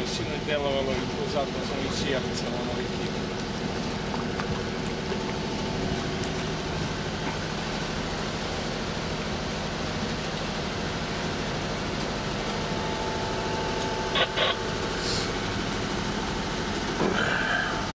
sinoć delovalo i zato smo i sijali sa onoliko.